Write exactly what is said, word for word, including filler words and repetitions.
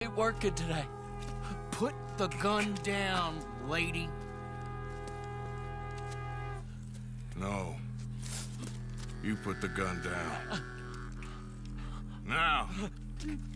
ain't working today. Put the gun down, lady. No. You put the gun down. Now!